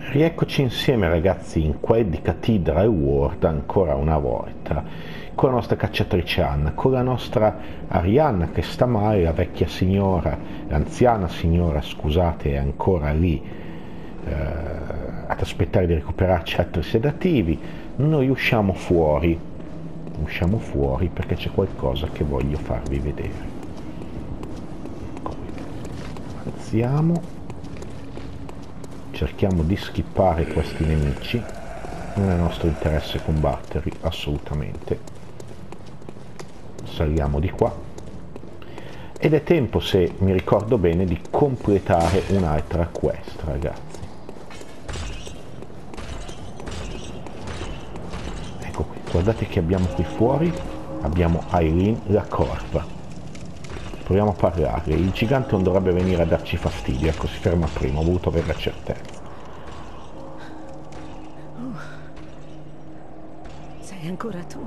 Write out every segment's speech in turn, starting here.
Rieccoci insieme ragazzi in quel di Cathedral World ancora una volta, con la nostra cacciatrice Anna, con la nostra Arianna che sta male, la vecchia signora, l'anziana signora scusate, è ancora lì ad aspettare di recuperarci altri sedativi. Noi usciamo fuori perché c'è qualcosa che voglio farvi vedere. Alziamo. Cerchiamo di skippare questi nemici, non è nostro interesse combatterli, assolutamente. Saliamo di qua. Ed è tempo, se mi ricordo bene, di completare un'altra quest, ragazzi. Ecco qui, guardate che abbiamo qui fuori, abbiamo Eileen la corva. Proviamo a parlarle, il gigante non dovrebbe venire a darci fastidio, ecco, si ferma prima, ho voluto avere la certezza. Sei ancora tu?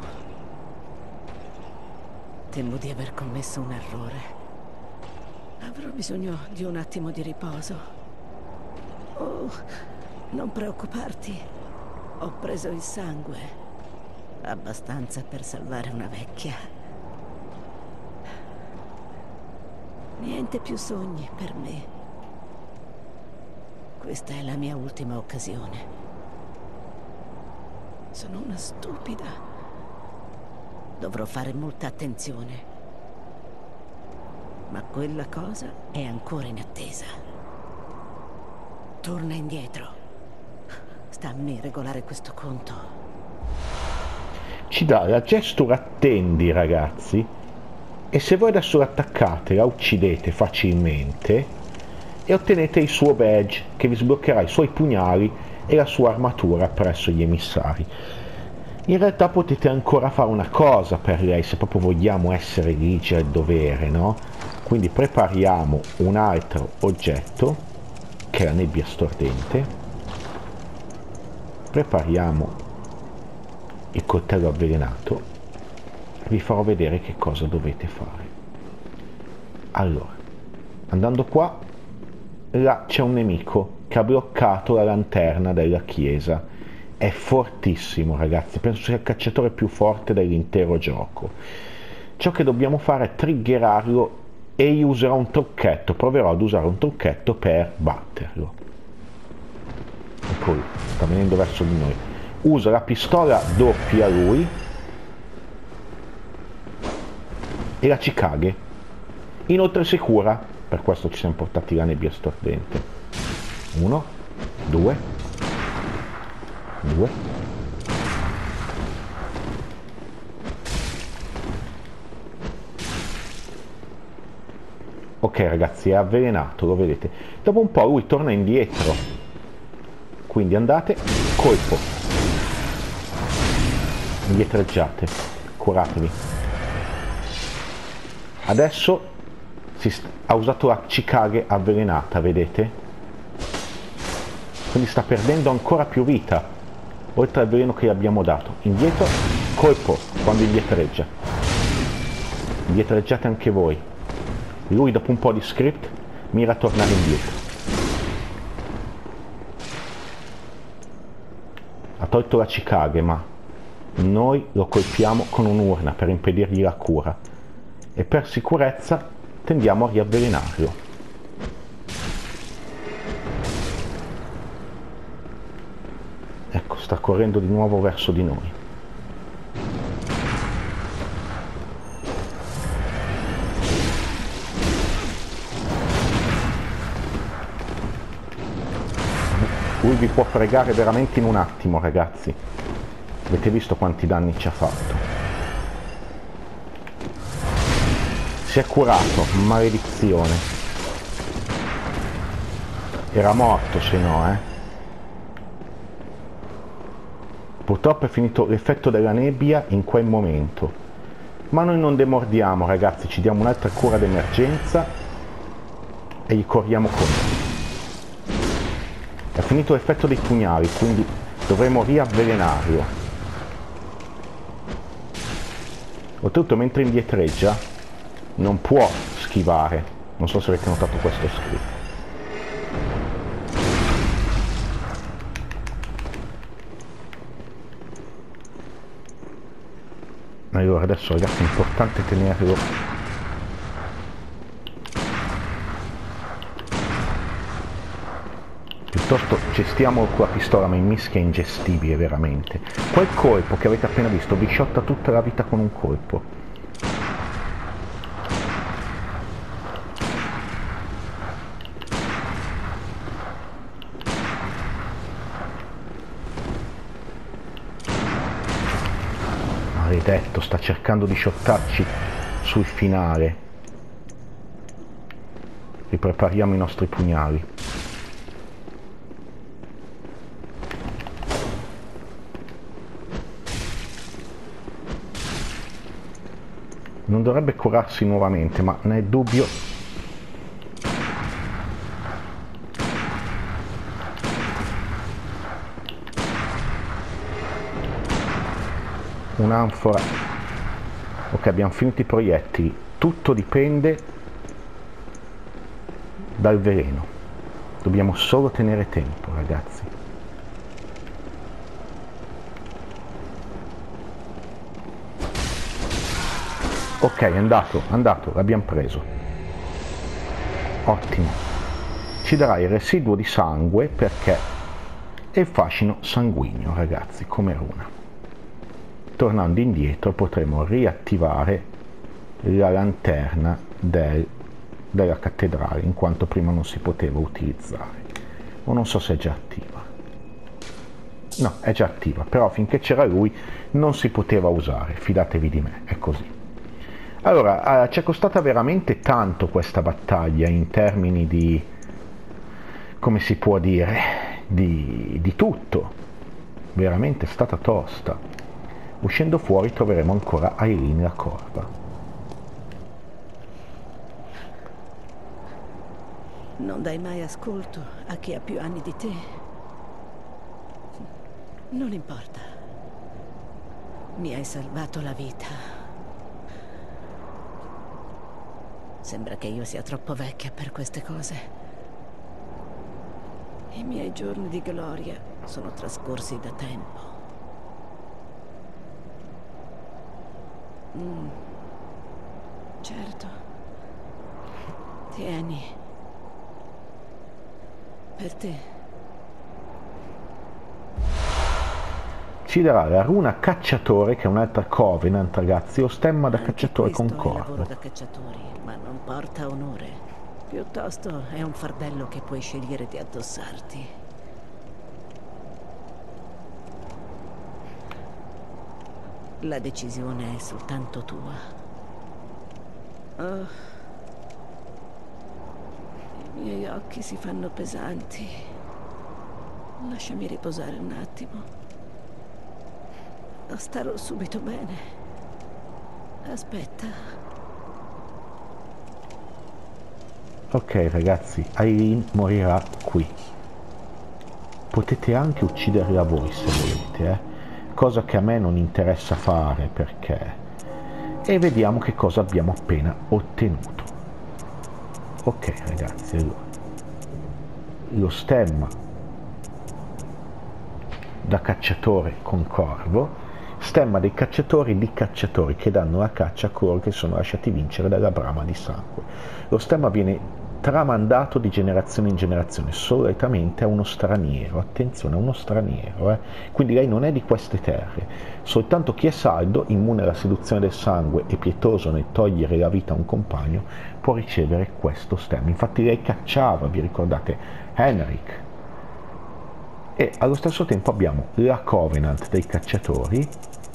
Temo di aver commesso un errore. Avrò bisogno di un attimo di riposo. Oh, non preoccuparti. Ho preso il sangue. Abbastanza per salvare una vecchia. Niente più sogni per me. Questa è la mia ultima occasione. Sono una stupida. Dovrò fare molta attenzione. Ma quella cosa è ancora in attesa. Torna indietro. Sta a me regolare questo conto. Ci dà la gesture attendi, ragazzi. E se voi adesso l'attaccate, la uccidete facilmente e ottenete il suo badge che vi sbloccherà i suoi pugnali e la sua armatura presso gli emissari. In realtà potete ancora fare una cosa per lei se proprio vogliamo essere ligi al dovere, no? Quindi prepariamo un altro oggetto che è la nebbia stordente, prepariamo il coltello avvelenato. Vi farò vedere che cosa dovete fare. Allora, andando qua, là c'è un nemico che ha bloccato la lanterna della chiesa. È fortissimo, ragazzi, penso sia il cacciatore più forte dell'intero gioco. Ciò che dobbiamo fare è triggerarlo e io userò un trucchetto, proverò ad usare un trucchetto per batterlo. Ecco, sta venendo verso di noi. Uso la pistola doppia a lui e la Chikage, inoltre sicura, per questo ci siamo portati la nebbia stordente. 1, 2, 2. Ok ragazzi, è avvelenato, lo vedete. Dopo un po' lui torna indietro, quindi andate, colpo, indietreggiate, curatevi. Adesso ha usato la Chikage avvelenata, vedete? Quindi sta perdendo ancora più vita, oltre al veleno che gli abbiamo dato. Indietro, colpo, quando indietreggia. Indietreggiate anche voi. Lui dopo un po' di script mira a tornare indietro. Ha tolto la Chikage, ma noi lo colpiamo con un'urna per impedirgli la cura. E per sicurezza tendiamo a riavvelenarlo. Ecco, sta correndo di nuovo verso di noi. Lui vi può fregare veramente in un attimo, ragazzi. Avete visto quanti danni ci ha fatto? Si è curato, maledizione. Era morto se no, Purtroppo è finito l'effetto della nebbia in quel momento. Ma noi non demordiamo, ragazzi, ci diamo un'altra cura d'emergenza e gli corriamo contro. È finito l'effetto dei pugnali, quindi dovremo riavvelenarlo. Oltretutto mentre indietreggia non può schivare, non so se avete notato questo script. Allora adesso ragazzi è importante tenerlo piuttosto gestiamo qua pistola, ma in mischia è ingestibile veramente. Quel colpo che avete appena visto vi sciotta tutta la vita con un colpo. Maledetto, sta cercando di shottarci sul finale. Riprepariamo i nostri pugnali. Non dovrebbe curarsi nuovamente, ma ne è dubbio. Un'anfora. Ok, abbiamo finito i proiettili. Tutto dipende dal veleno. Dobbiamo solo tenere tempo, ragazzi. Ok, è andato, l'abbiamo preso. Ottimo. Ci darà il residuo di sangue perché è il fascino sanguigno, ragazzi, come runa. Tornando indietro potremo riattivare la lanterna della cattedrale, in quanto prima non si poteva utilizzare. O non so se è già attiva. No, è già attiva, però finché c'era lui non si poteva usare, fidatevi di me, è così. Allora, ci è costata veramente tanto questa battaglia in termini di, come si può dire, di tutto. Veramente è stata tosta. Uscendo fuori troveremo ancora Irene la Corva. Non dai mai ascolto a chi ha più anni di te. Non importa. Mi hai salvato la vita. Sembra che io sia troppo vecchia per queste cose. I miei giorni di gloria sono trascorsi da tempo. Certo. Tieni. Per te. Ci darà la runa cacciatore, che è un'altra Covenant, ragazzi, o stemma da cacciatore con Questo è il corvo. lavoro da cacciatori, ma non porta onore. Piuttosto è un fardello che puoi scegliere di addossarti. La decisione è soltanto tua. Oh. I miei occhi si fanno pesanti. Lasciami riposare un attimo. Starò subito bene. Aspetta. Ok ragazzi, Irene morirà qui. Potete anche ucciderla voi se volete, cosa che a me non interessa fare perché... E vediamo che cosa abbiamo appena ottenuto. Ok ragazzi, allora. Lo stemma da cacciatore con corvo, stemma dei cacciatori di cacciatori che danno la caccia a coloro che sono lasciati vincere dalla brama di sangue. Lo stemma viene tramandato di generazione in generazione solitamente a uno straniero, attenzione, a uno straniero, quindi lei non è di queste terre, soltanto chi è saldo, immune alla seduzione del sangue e pietoso nel togliere la vita a un compagno può ricevere questo stemma. Infatti lei cacciava, vi ricordate, Henrik, e allo stesso tempo abbiamo la Covenant dei cacciatori.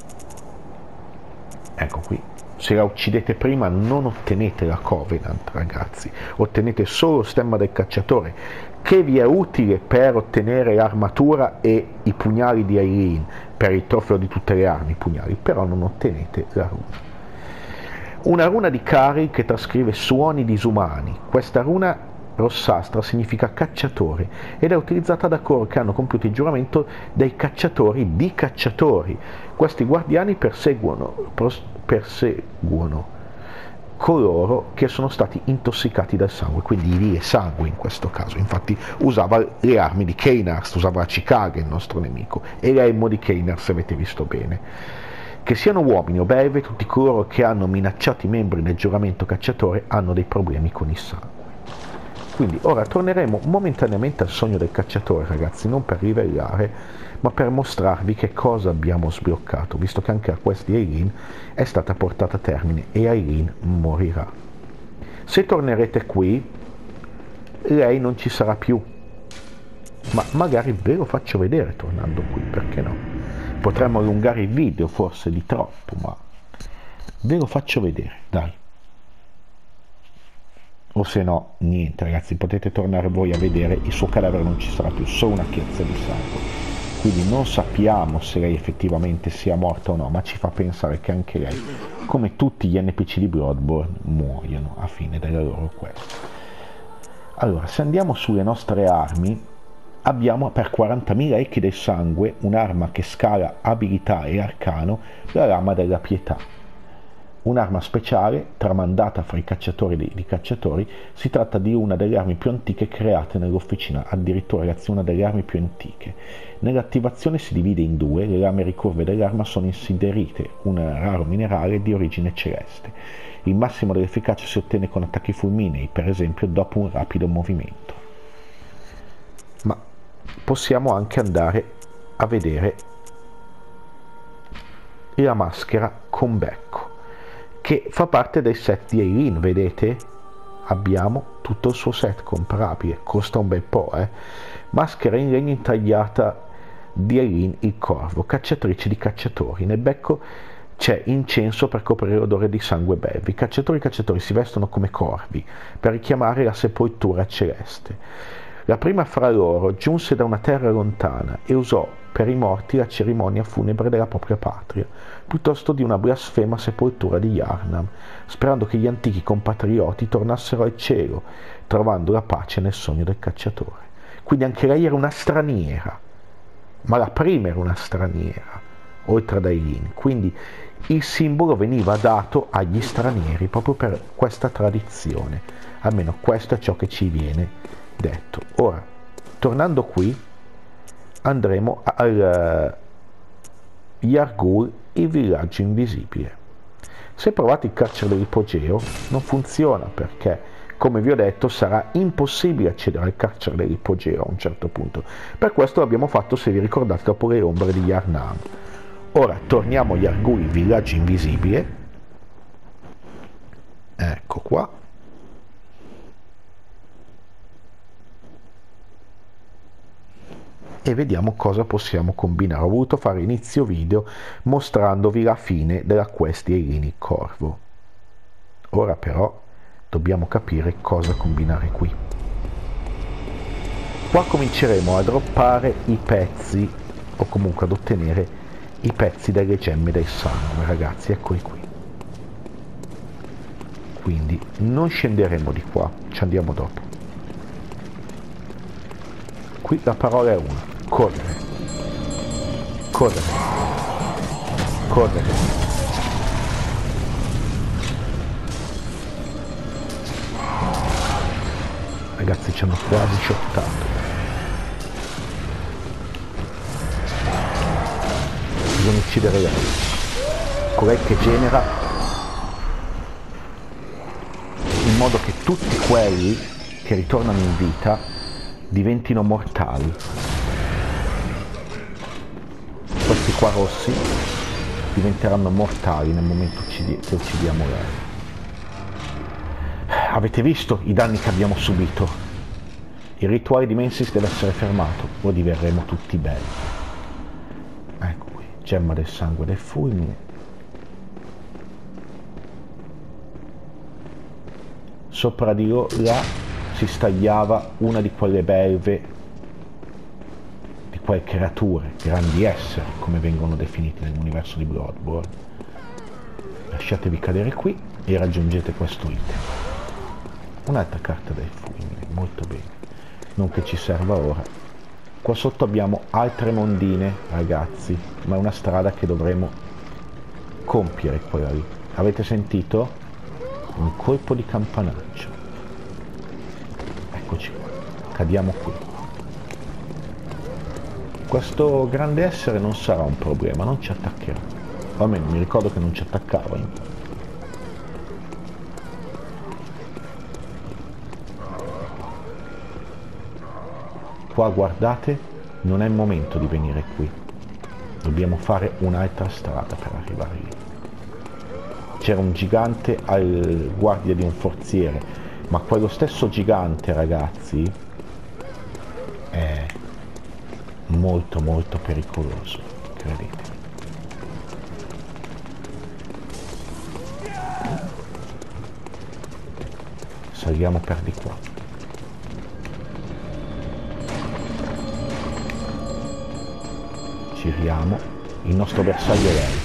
Ecco qui, se la uccidete prima non ottenete la Covenant, ragazzi, ottenete solo lo stemma del cacciatore, che vi è utile per ottenere l'armatura e i pugnali di Irene, per il trofeo di tutte le armi, i pugnali, però non ottenete la runa. Una runa di Kari che trascrive suoni disumani. Questa runa rossastra significa cacciatore ed è utilizzata da coloro che hanno compiuto il giuramento dei cacciatori di cacciatori. Questi guardiani perseguono coloro che sono stati intossicati dal sangue, quindi i vie sangue in questo caso. Infatti usava le armi di Keinars, usava la Chicago il nostro nemico, e l'elmo di Keinars, se avete visto bene. Che siano uomini o belve, tutti coloro che hanno minacciato i membri del giuramento cacciatore hanno dei problemi con il sangue. Quindi ora torneremo momentaneamente al sogno del cacciatore, ragazzi, non per rivelare, ma per mostrarvi che cosa abbiamo sbloccato, visto che anche la quest di Eileen è stata portata a termine e Eileen morirà. Se tornerete qui, lei non ci sarà più, ma magari ve lo faccio vedere tornando qui, perché no? Potremmo allungare il video forse di troppo, ma ve lo faccio vedere, dai. O se no, niente ragazzi, potete tornare voi a vedere, il suo cadavere non ci sarà più, solo una chiazza di sangue. Quindi non sappiamo se lei effettivamente sia morta o no, ma ci fa pensare che anche lei, come tutti gli NPC di Bloodborne, muoiono a fine della loro quest. Allora, se andiamo sulle nostre armi, abbiamo per 40.000 echi del sangue un'arma che scala abilità e arcano, la lama della pietà. Un'arma speciale tramandata fra i cacciatori di cacciatori, si tratta di una delle armi più antiche create nell'officina, addirittura ragazzi una delle armi più antiche. Nell'attivazione si divide in due, le lame ricurve dell'arma sono insiderite, un raro minerale di origine celeste. Il massimo dell'efficacia si ottiene con attacchi fulminei, per esempio dopo un rapido movimento. Ma possiamo anche andare a vedere la maschera con becco, che fa parte del set di Eileen, vedete? Abbiamo tutto il suo set comprabile, costa un bel po', Maschera in legno intagliata di Eileen il corvo, cacciatrice di cacciatori. Nel becco c'è incenso per coprire l'odore di sangue belvi. I cacciatori si vestono come corvi per richiamare la sepoltura celeste. La prima fra loro giunse da una terra lontana e usò per i morti la cerimonia funebre della propria patria, piuttosto di una blasfema sepoltura di Yharnam, sperando che gli antichi compatrioti tornassero al cielo, trovando la pace nel sogno del cacciatore. Quindi anche lei era una straniera, ma la prima era una straniera, oltre ad Eileen. Quindi il simbolo veniva dato agli stranieri proprio per questa tradizione, almeno questo è ciò che ci viene detto. Ora, tornando qui, andremo al Yargul, il villaggio invisibile. Se provate il carcere dell'ipogeo non funziona perché, come vi ho detto, sarà impossibile accedere al carcere dell'ipogeo a un certo punto. Per questo l'abbiamo fatto, se vi ricordate, dopo le ombre di Yharnam. Ora torniamo a Yargul, il villaggio invisibile. Ecco qua. E vediamo cosa possiamo combinare. Ho voluto fare inizio video mostrandovi la fine della quest di Eileen il Corvo. Ora però dobbiamo capire cosa combinare qui. Qua cominceremo a droppare i pezzi, o comunque ad ottenere i pezzi delle gemme del sangue, ragazzi, eccoli qui. Quindi non scenderemo di qua, ci andiamo dopo. Qui la parola è una: correre, correre, correre. Ragazzi, ci hanno quasi shottato. Bisogna uccidere lei, colei che genera, in modo che tutti quelli che ritornano in vita diventino mortali. Questi qua rossi diventeranno mortali nel momento che uccidiamo lei. Avete visto i danni che abbiamo subito? Il rituale di Mensis deve essere fermato o diverremo tutti belli. Ecco qui, gemma del sangue del fulmine. Sopra di là si stagliava una di quelle belve, di quelle creature, grandi esseri, come vengono definiti nell'universo di Bloodborne. Lasciatevi cadere qui e raggiungete questo item. Un'altra carta del fulmine, molto bene. Non che ci serva ora. Qua sotto abbiamo altre mondine, ragazzi, ma è una strada che dovremo compiere quella lì. Avete sentito? Un colpo di campanaggio. Eccoci qua, cadiamo qui. Questo grande essere non sarà un problema, non ci attaccherà. almeno mi ricordo che non ci attaccavano. Qua guardate, non è il momento di venire qui, dobbiamo fare un'altra strada per arrivare lì. C'era un gigante al guardia di un forziere, ma quello stesso gigante, ragazzi, è molto molto pericoloso, credetemi. Saliamo per di qua. Giriamo, il nostro bersaglio è lei.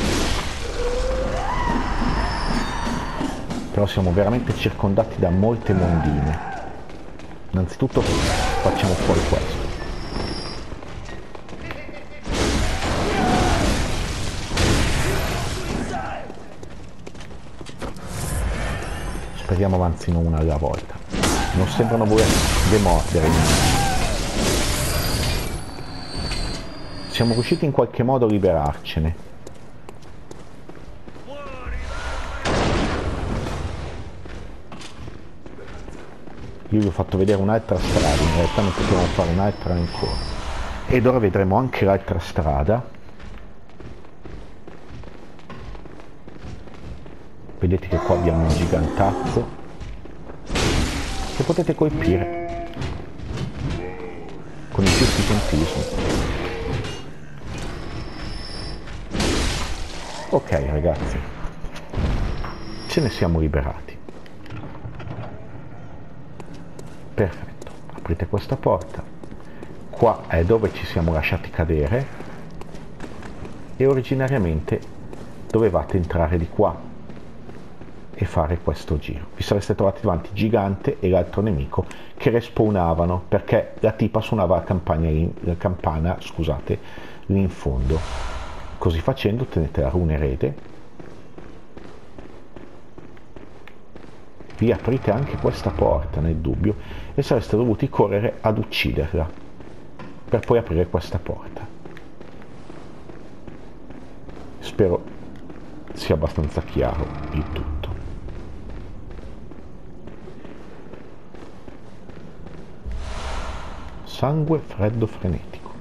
Però siamo veramente circondati da molte mondine. Innanzitutto facciamo fuori questo. Speriamo avanzino una alla volta. Non sembrano voler demordere i nemici. Siamo riusciti in qualche modo a liberarcene. Io vi ho fatto vedere un'altra strada, in realtà ne possiamo fare un'altra ancora. Ed ora vedremo anche l'altra strada. Vedete che qua abbiamo un gigantazzo che potete colpire con il giusto tempismo. Ok ragazzi, ce ne siamo liberati. Perfetto, aprite questa porta. Qua è dove ci siamo lasciati cadere e originariamente dovevate entrare di qua e fare questo giro. Vi sareste trovati davanti gigante e l'altro nemico che respawnavano perché la tipa suonava la campana, scusate, lì in fondo. Così facendo ottenete la runa erede. Vi aprite anche questa porta nel dubbio e sareste dovuti correre ad ucciderla per poi aprire questa porta. Spero sia abbastanza chiaro il tutto. Sangue freddo frenetico.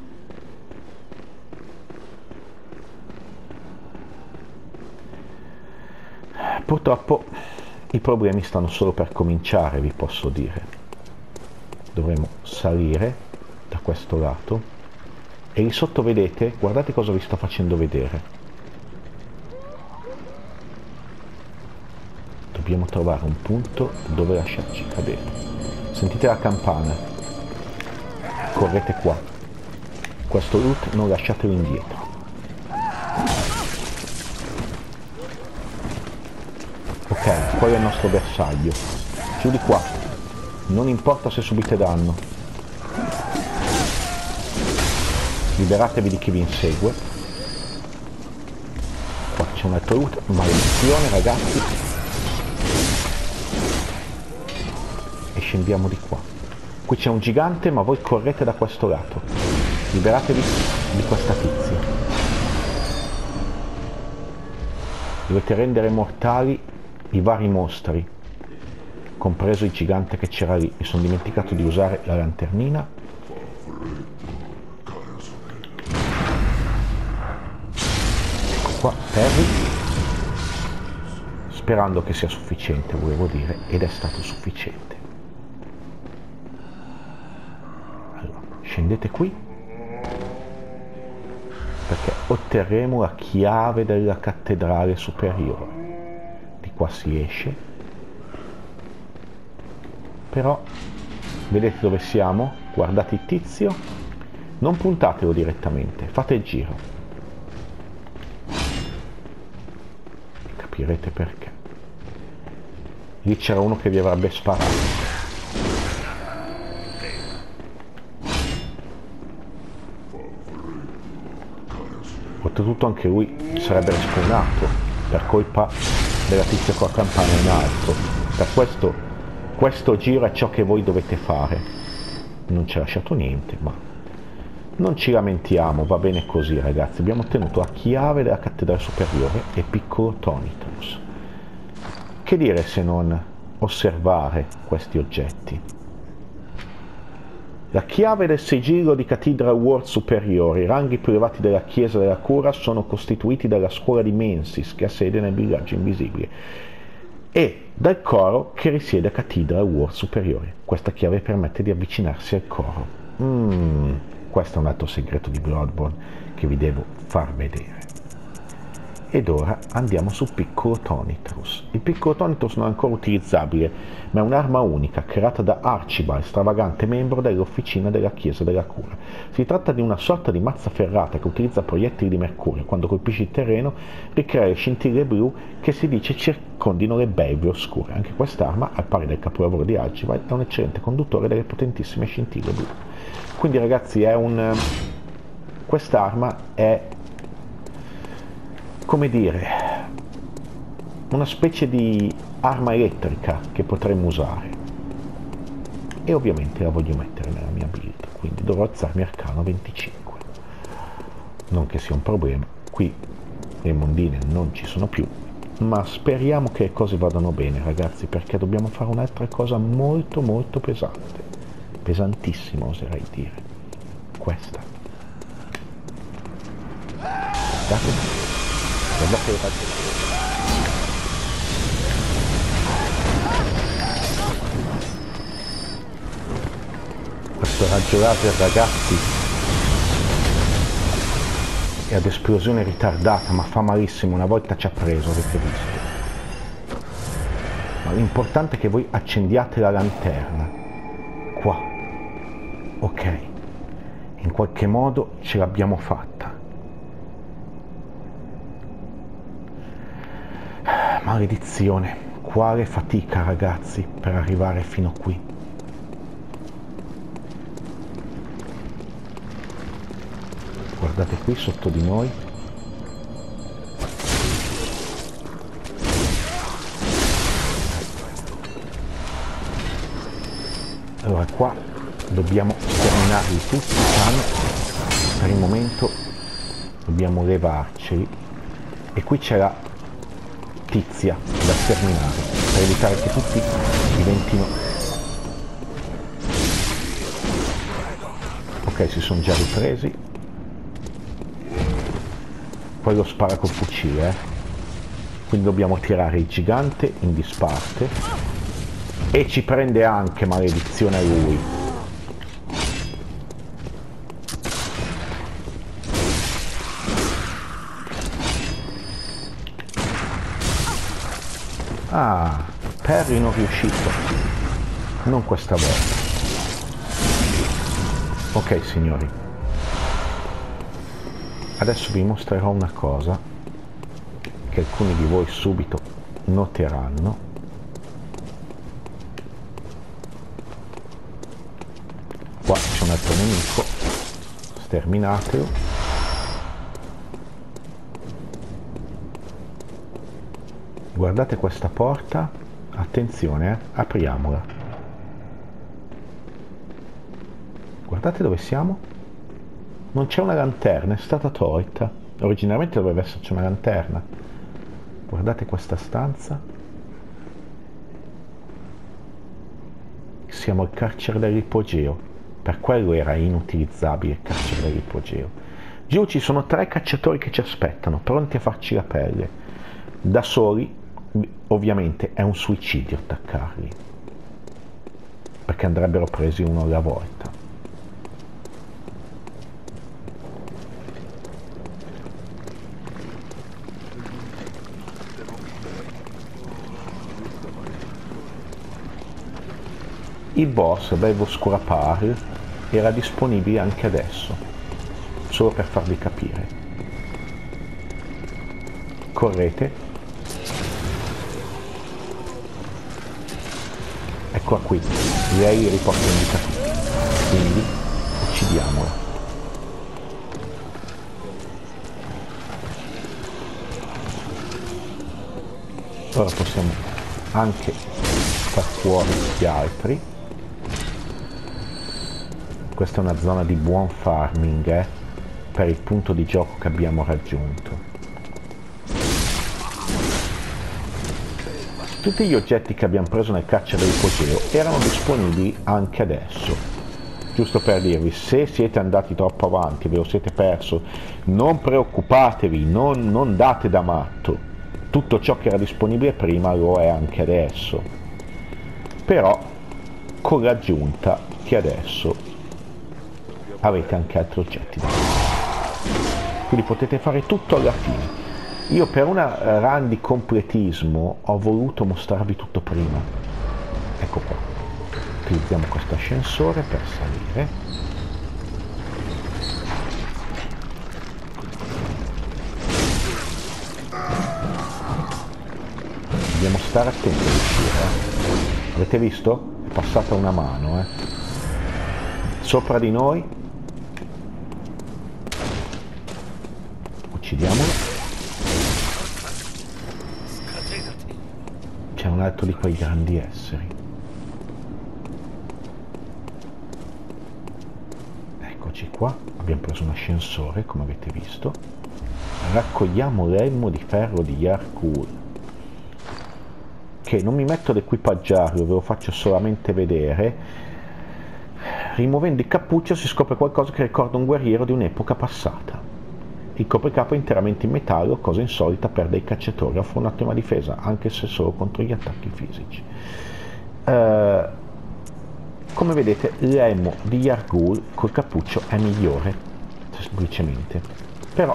Purtroppo i problemi stanno solo per cominciare, vi posso dire. Dovremo salire da questo lato e lì sotto vedete, guardate cosa vi sto facendo vedere. Dobbiamo trovare un punto dove lasciarci cadere. Sentite la campana, correte qua. Questo loot non lasciatelo indietro. Ok, quello è il nostro bersaglio. Giù di qua. Non importa se subite danno. Liberatevi di chi vi insegue. Qua c'è un altro loot. Maledizione ragazzi. E scendiamo di qua. Qui c'è un gigante ma voi correte da questo lato. Liberatevi di questa tizia. Dovete rendere mortali i vari mostri, compreso il gigante che c'era lì. Mi sono dimenticato di usare la lanternina. Ecco qua, Terry, sperando che sia sufficiente, volevo dire, ed è stato sufficiente. Allora, scendete qui perché otterremo la chiave della cattedrale superiore. Qua si esce, però vedete dove siamo? Guardate il tizio, non puntatelo direttamente, fate il giro, capirete perché. Lì c'era uno che vi avrebbe sparato. Oltretutto anche lui sarebbe respawnato per colpa della tizia con la campana in alto. Per questo giro è ciò che voi dovete fare. Non c'è lasciato niente, ma Non ci lamentiamo, va bene così ragazzi. Abbiamo ottenuto la chiave della cattedrale superiore e piccolo Tonitrus. Che dire se non osservare questi oggetti? La chiave del sigillo di Cathedral World Superiore. I ranghi più elevati della Chiesa della Cura sono costituiti dalla scuola di Mensis, che ha sede nel villaggio invisibile, e dal coro che risiede a Cathedral World Superiore. Questa chiave permette di avvicinarsi al coro. Questo è un altro segreto di Bloodborne che vi devo far vedere. Ed ora andiamo su piccolo Tonitrus. Il piccolo Tonitrus non è ancora utilizzabile, ma è un'arma unica creata da Archibald, stravagante membro dell'officina della Chiesa della Cura. Si tratta di una sorta di mazza ferrata che utilizza proiettili di mercurio. Quando colpisce il terreno ricrea le scintille blu che si dice circondino le belve oscure. Anche quest'arma, al pari del capolavoro di Archibald, è un eccellente conduttore delle potentissime scintille blu. Quindi ragazzi quest'arma è, come dire, una specie di arma elettrica che potremmo usare, e ovviamente la voglio mettere nella mia build, quindi dovrò alzarmi arcano 25. Non che sia un problema, qui le mondine non ci sono più, ma speriamo che le cose vadano bene ragazzi, perché dobbiamo fare un'altra cosa molto molto pesante, pesantissima oserei dire, questa. Guardate le raggi. Questo raggio laser ragazzi è ad esplosione ritardata, ma fa malissimo. Una volta ci ha preso, avete visto. Ma l'importante è che voi accendiate la lanterna qua. Ok, in qualche modo ce l'abbiamo fatta. Maledizione, quale fatica ragazzi per arrivare fino qui. Guardate qui sotto di noi. Allora qua dobbiamo terminarli tutti piano. Per il momento dobbiamo levarceli. E qui c'è la tizia da sterminare per evitare che tutti diventino. Ok, si sono già ripresi. Quello spara col fucile, quindi dobbiamo tirare il gigante in disparte e ci prende anche, maledizione a lui. Ah, Perry non è riuscito, non questa volta. Ok signori, adesso vi mostrerò una cosa che alcuni di voi subito noteranno. Qua c'è un altro nemico, sterminatelo. Guardate questa porta, attenzione, apriamola. Guardate dove siamo. Non c'è una lanterna, è stata tolta. Originariamente doveva esserci una lanterna. Guardate questa stanza. Siamo al carcere dell'ipogeo. Per quello era inutilizzabile il carcere dell'ipogeo. Giù ci sono 3 cacciatori che ci aspettano, pronti a farci la pelle. Da soli, ovviamente, è un suicidio attaccarli, perché andrebbero presi uno alla volta. Il boss Belvo Scurapar era disponibile anche adesso, solo per farvi capire. Correte. Eccola qui, lei riporta indicativi, quindi uccidiamola. Ora possiamo anche far fuori gli altri. Questa è una zona di buon farming, per il punto di gioco che abbiamo raggiunto. Tutti gli oggetti che abbiamo preso nel caccia dell'ipogeo erano disponibili anche adesso. Giusto per dirvi, se siete andati troppo avanti, ve lo siete perso, non preoccupatevi, non date da matto. Tutto ciò che era disponibile prima lo è anche adesso. Però con l'aggiunta che adesso avete anche altri oggetti da fare. Quindi potete fare tutto alla fine. Io per una run di completismo ho voluto mostrarvi tutto prima. Ecco qua. Utilizziamo questo ascensore per salire. Dobbiamo stare attenti a uscire. Avete visto? È passata una mano. Sopra di noi. Uccidiamolo. C'è un altro di quei grandi esseri. Eccoci qua, abbiamo preso un ascensore come avete visto. Raccogliamo l'elmo di ferro di Yarkul, che non mi metto ad equipaggiarlo, ve lo faccio solamente vedere. Rimuovendo il cappuccio si scopre qualcosa che ricorda un guerriero di un'epoca passata. Il copricapo è interamente in metallo, cosa insolita per dei cacciatori, offre un'ottima difesa, anche se solo contro gli attacchi fisici. Come vedete, l'elmo di Yargul col cappuccio è migliore, semplicemente. Però,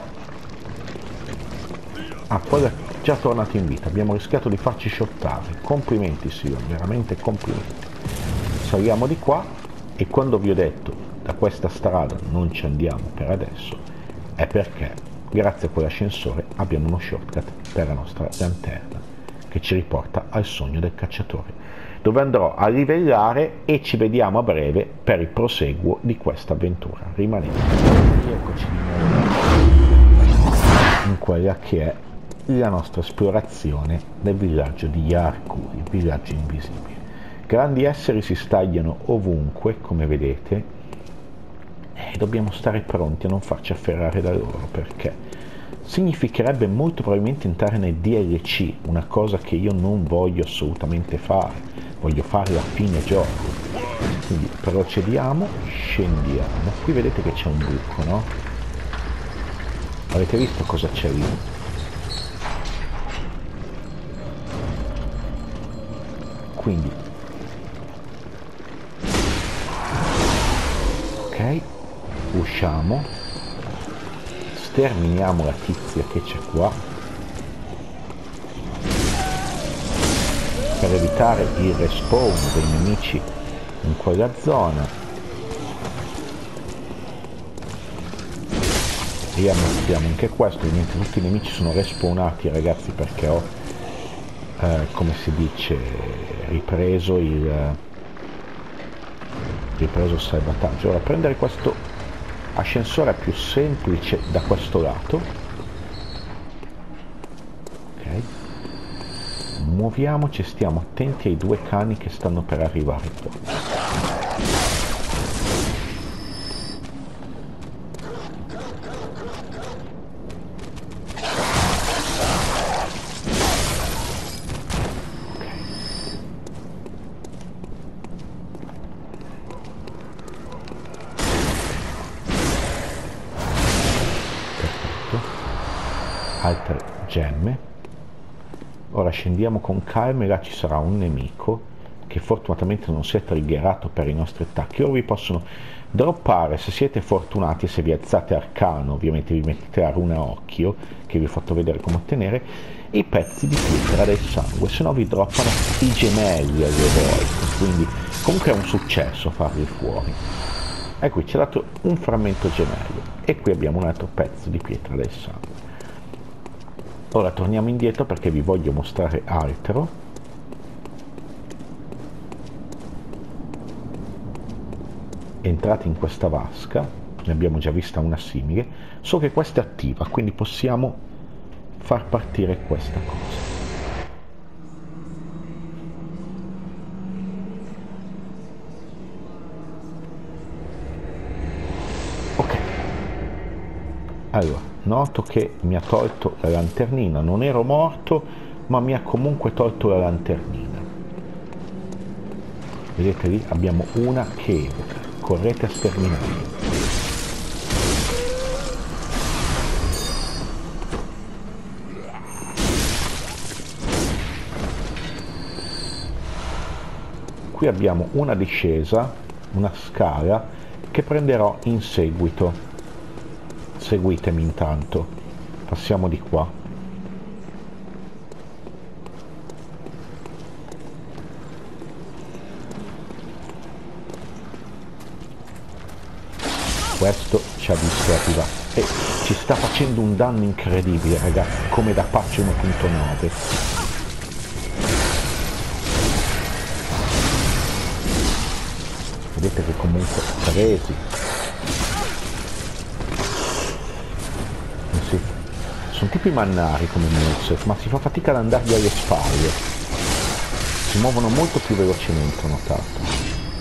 quello è già tornato in vita, abbiamo rischiato di farci shottare. Complimenti, Sion, veramente complimenti. Saliamo di qua, e quando vi ho detto, da questa strada non ci andiamo per adesso, è perché grazie a quell'ascensore abbiamo uno shortcut per la nostra lanterna che ci riporta al sogno del cacciatore, dove andrò a livellare e ci vediamo a breve per il proseguo di questa avventura. Rimanete. Eccoci di nuovo in quella che è la nostra esplorazione del villaggio di Yarkul, il villaggio invisibile. Grandi esseri si stagliano ovunque, come vedete, e dobbiamo stare pronti a non farci afferrare da loro, perché significherebbe molto probabilmente entrare nel DLC, una cosa che io non voglio assolutamente fare, voglio farla a fine gioco. Quindi procediamo, scendiamo. Qui vedete che c'è un buco, no? Avete visto cosa c'è lì? Quindi ok, usciamo, sterminiamo la tizia che c'è qua per evitare il respawn dei nemici in quella zona. Riammazziamo anche questo. Ovviamente tutti i nemici sono respawnati, ragazzi, perché ho come si dice, ripreso il salvataggio. Ora, prendere questo ascensore è più semplice da questo lato. Ok, muoviamoci, stiamo attenti ai due cani che stanno per arrivare qua. Altre gemme. Ora scendiamo con calma e là ci sarà un nemico che fortunatamente non si è triggerato per i nostri attacchi. Ora vi possono droppare, se siete fortunati e se vi alzate arcano, ovviamente vi mettete la runa occhio che vi ho fatto vedere come ottenere, i pezzi di pietra del sangue, se no vi droppano i gemelli alle volte, quindi comunque è un successo farli fuori. E qui ci ha dato un frammento gemello e qui abbiamo un altro pezzo di pietra del sangue. Ora torniamo indietro perché vi voglio mostrare altro. Entrate in questa vasca, ne abbiamo già vista una simile, so che questa è attiva, quindi possiamo far partire questa cosa. Allora, noto che mi ha tolto la lanternina, non ero morto, ma mi ha comunque tolto la lanternina. Vedete lì? Abbiamo una che evoca. Correte a sterminare. Qui abbiamo una discesa, una scala, che prenderò in seguito. Seguitemi intanto. Passiamo di qua. Questo ci ha visto arrivare e ci sta facendo un danno incredibile, ragazzi, come da patch 1.9. Vedete che comunque presi. Sì. Sono tipi mannari come Murset, ma si fa fatica ad andargli alle spalle. Si muovono molto più velocemente, ho notato.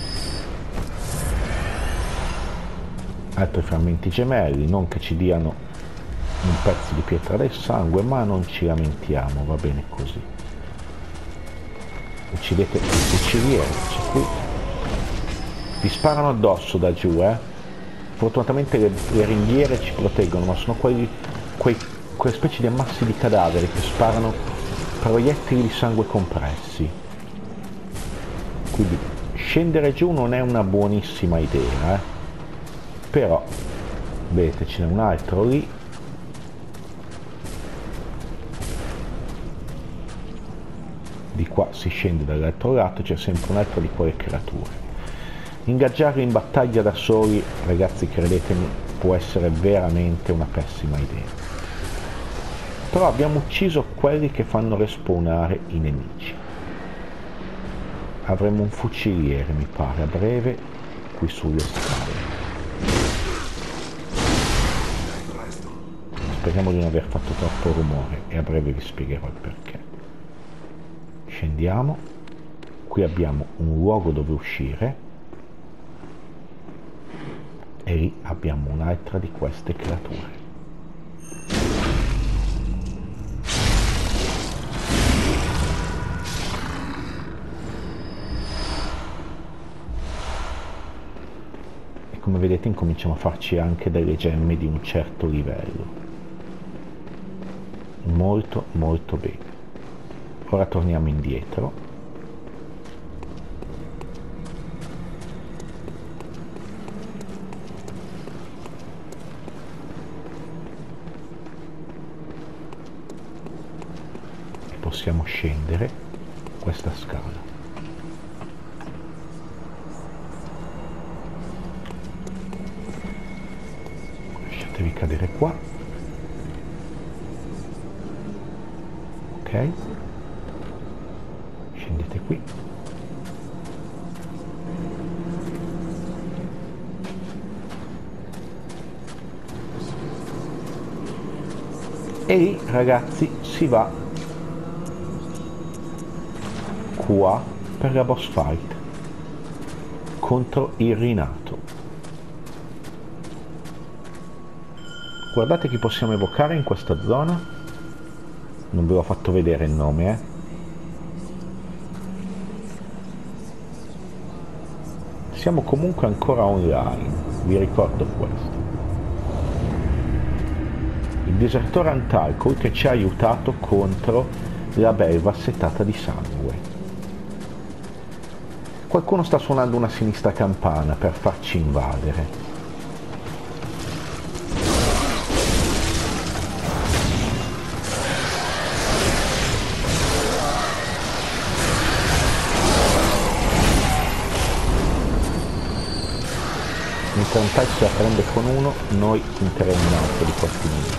Altri frammenti gemelli, non che ci diano un pezzo di pietra del sangue, ma non ci lamentiamo, va bene così. Uccidete il fuciliere, c'è qui. Vi sparano addosso da giù, Fortunatamente le ringhiere ci proteggono, ma sono quelle specie di ammassi di cadaveri che sparano proiettili di sangue compressi. Quindi scendere giù non è una buonissima idea, Però, vedete, ce n'è un altro lì. Di qua si scende dall'altro lato, c'è sempre un'altra di quelle creature. Ingaggiarli in battaglia da soli, ragazzi, credetemi, può essere veramente una pessima idea. Però abbiamo ucciso quelli che fanno respawnare i nemici. Avremo un fuciliere, mi pare, a breve, qui sulle scale. Speriamo di non aver fatto troppo rumore e a breve vi spiegherò il perché. Scendiamo. Qui abbiamo un luogo dove uscire. E lì abbiamo un'altra di queste creature. E come vedete incominciamo a farci anche delle gemme di un certo livello. Molto molto bene. Ora torniamo indietro. E possiamo scendere questa scala. Lasciatevi cadere qua. Ok, scendete qui. E lì, ragazzi, si va qua per la boss fight contro il rinato. Guardate chi possiamo evocare in questa zona. Non ve l'ho fatto vedere il nome, Siamo comunque ancora online, vi ricordo questo. Il disertore Antalco che ci ha aiutato contro la belva assetata di sangue. Qualcuno sta suonando una sinistra campana per farci invadere. Mentre un pezzo la prende con uno, noi punteremo un altro di questi nemici.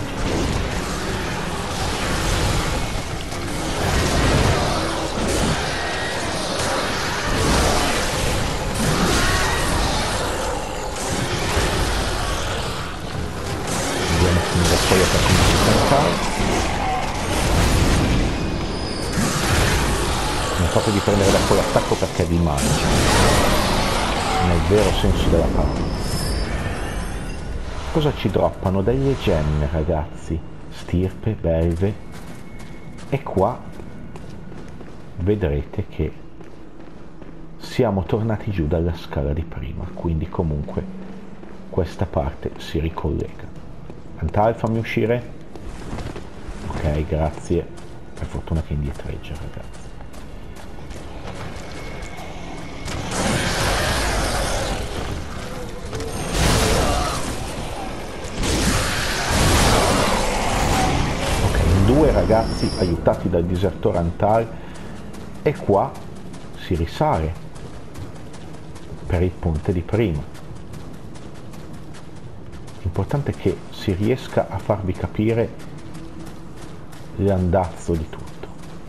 Vediamo finire poi per come si stancare. Non fate di prendere da quell'attacco perché vi mangia, nel vero senso della parola. cosa ci droppano? Delle gemme, ragazzi, stirpe, belve, e qua vedrete che siamo tornati giù dalla scala di prima, quindi comunque questa parte si ricollega. Antal, fammi uscire. Ok, grazie. Per fortuna che indietreggia, ragazzi. Due ragazzi aiutati dal disertore Antal, e qua si risale per il ponte di prima. L'importante è che si riesca a farvi capire l'andazzo di tutto.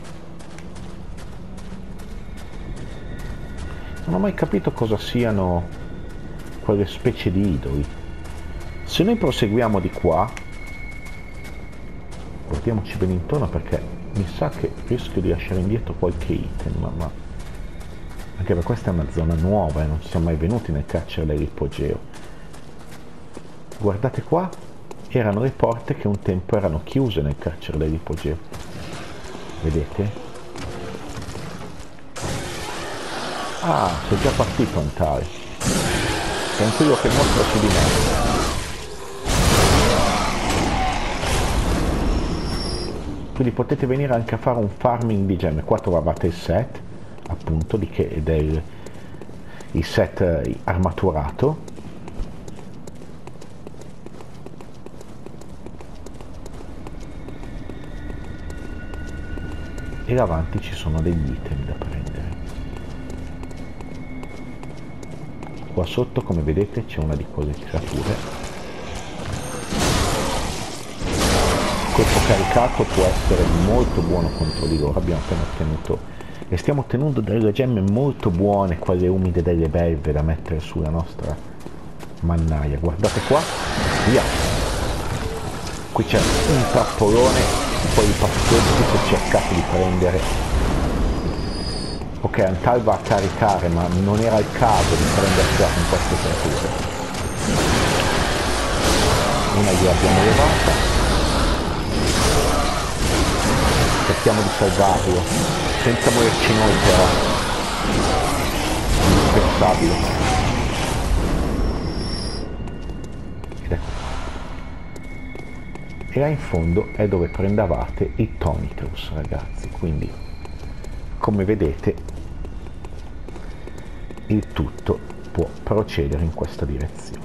Non ho mai capito cosa siano quelle specie di idoli. Se noi proseguiamo di qua, guardiamoci bene intorno, perché mi sa che rischio di lasciare indietro qualche item, ma anche per questa è una zona nuova e non ci siamo mai venuti nel carcere dell'ipogeo. Guardate qua, erano le porte che un tempo erano chiuse nel carcere dell'ipogeo, vedete? Ah, sei già partito Antare, tranquillo che il mostro si dimette. Quindi potete venire anche a fare un farming di gemme. Qua trovavate il set, appunto, il set armaturato. E davanti ci sono degli item da prendere. Qua sotto, come vedete, c'è una di quelle creature. Colpo caricato può essere molto buono contro di loro. Abbiamo appena ottenuto e stiamo ottenendo delle gemme molto buone, quelle umide delle belve da mettere sulla nostra mannaia. Guardate qua, via, qui c'è un trappolone, poi i pastosi che cercate di prendere. Ok, Antal va a caricare, ma non era il caso di prendersela con queste creature. Una gliel'abbiamo levata. Cerchiamo di salvarlo, senza morirci noi però. Indispensabile. Ed ecco qua. E là in fondo è dove prendavate i Tonitrus, ragazzi. Quindi, come vedete, il tutto può procedere in questa direzione.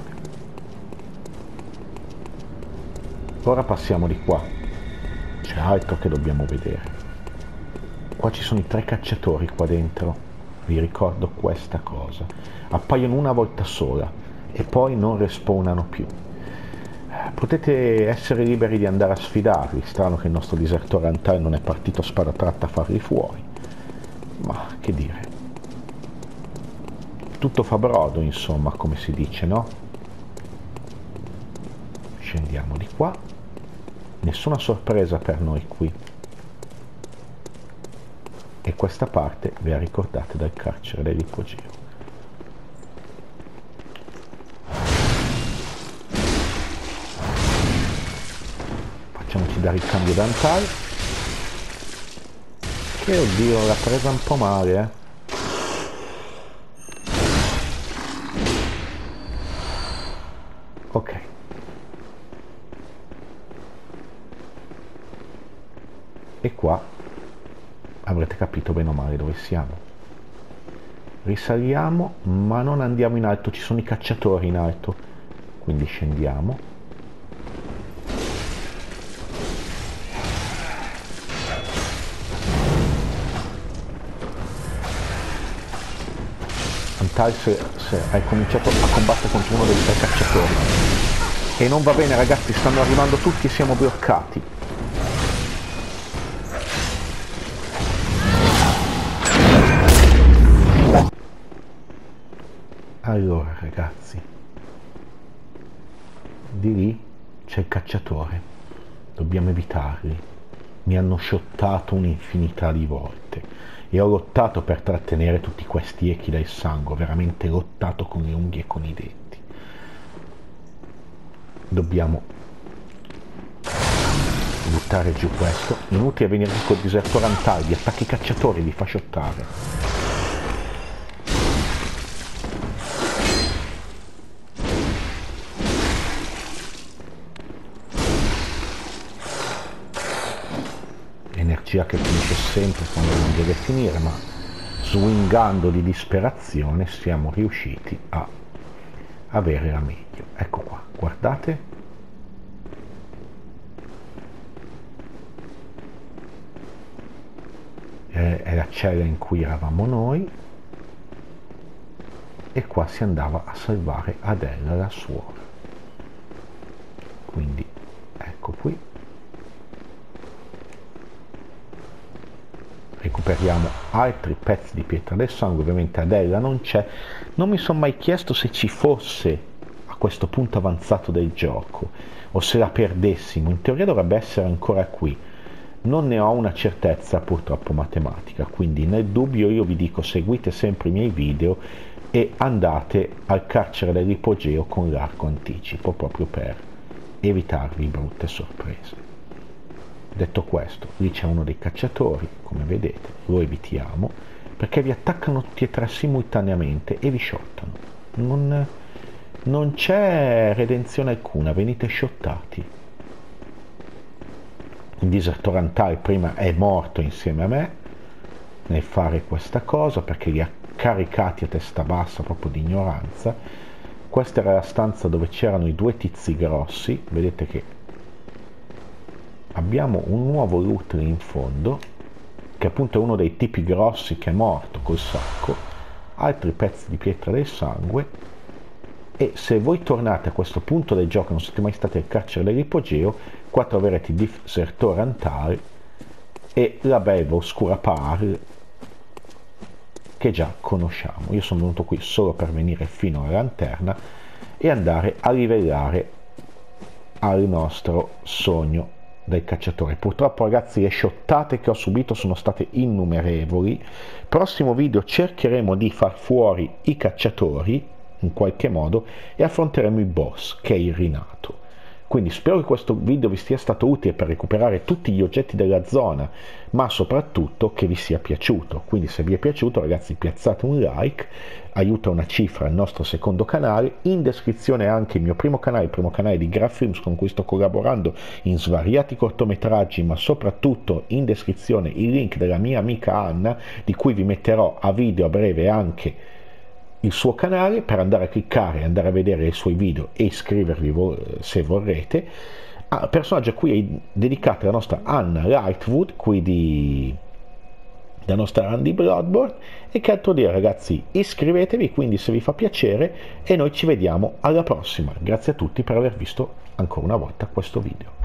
Ora passiamo di qua. C'è altro che dobbiamo vedere. Qua ci sono i 3 cacciatori qua dentro, vi ricordo questa cosa. Appaiono una volta sola e poi non respawnano più. Potete essere liberi di andare a sfidarli. Strano che il nostro disertore Antal non è partito a spada tratta a farli fuori, ma che dire, tutto fa brodo, insomma, come si dice, no? Scendiamo di qua. Nessuna sorpresa per noi qui. E questa parte ve la ricordate dal carcere dell'ipogeo. Facciamoci dare il cambio d'Antal. Che oddio, l'ha presa un po' male, eh. Ok. E qua avrete capito bene o male dove siamo. Risaliamo, ma non andiamo in alto, ci sono i cacciatori in alto, quindi scendiamo. Antal hai cominciato a combattere contro uno dei 3 cacciatori e non va bene, ragazzi, stanno arrivando tutti e siamo bloccati. Allora ragazzi, di lì c'è il cacciatore, dobbiamo evitarli. Mi hanno shottato un'infinità di volte e ho lottato per trattenere tutti questi echi del sangue, veramente lottato con le unghie e con i denti. dobbiamo buttare giù questo. Inutile venire col disertore Antal, gli attacchi cacciatori li fa shottare. Energia che finisce sempre quando non deve finire, ma swingando di disperazione siamo riusciti a avere la meglio. Ecco qua, guardate, è la cella in cui eravamo noi, e qua si andava a salvare Adele, la suora. Quindi ecco qui, recuperiamo altri pezzi di pietra del sangue. Ovviamente Adele non c'è. Non mi sono mai chiesto se ci fosse a questo punto avanzato del gioco o se la perdessimo. In teoria dovrebbe essere ancora qui, non ne ho una certezza purtroppo matematica, quindi nel dubbio io vi dico: seguite sempre i miei video e andate al carcere dell'ipogeo con l'arco anticipo, proprio per evitarvi brutte sorprese. Detto questo, lì c'è uno dei cacciatori, come vedete, lo evitiamo perché vi attaccano tutti e tre simultaneamente e vi shottano. Non c'è redenzione alcuna, venite shottati. Il disertore Antal prima è morto insieme a me nel fare questa cosa perché li ha caricati a testa bassa proprio di ignoranza. Questa era la stanza dove c'erano i due tizi grossi, vedete che abbiamo un nuovo loot lì in fondo, che appunto è uno dei tipi grossi che è morto col sacco, altri pezzi di pietra del sangue. E se voi tornate a questo punto del gioco, non siete mai stati al carcere dell'ipogeo, qua troverete il disertore Antal e la belva oscura Par che già conosciamo. Io sono venuto qui solo per venire fino alla lanterna e andare a livellare al nostro sogno del cacciatore. Purtroppo ragazzi, le shottate che ho subito sono state innumerevoli. Prossimo video cercheremo di far fuori i cacciatori in qualche modo e affronteremo il boss che è il rinato. Quindi spero che questo video vi sia stato utile per recuperare tutti gli oggetti della zona, ma soprattutto che vi sia piaciuto. Quindi se vi è piaciuto ragazzi, piazzate un like, aiuta una cifra al nostro secondo canale. In descrizione anche il mio primo canale, il primo canale di Grafilms, con cui sto collaborando in svariati cortometraggi, ma soprattutto in descrizione il link della mia amica Anna, di cui vi metterò a video a breve anche il suo canale per andare a cliccare, andare a vedere i suoi video e iscrivervi se vorrete. Personaggio a cui è dedicata la nostra Anna Lightwood, qui la nostra run di Bloodborne. E che altro dire ragazzi, iscrivetevi quindi se vi fa piacere e noi ci vediamo alla prossima. Grazie a tutti per aver visto ancora una volta questo video.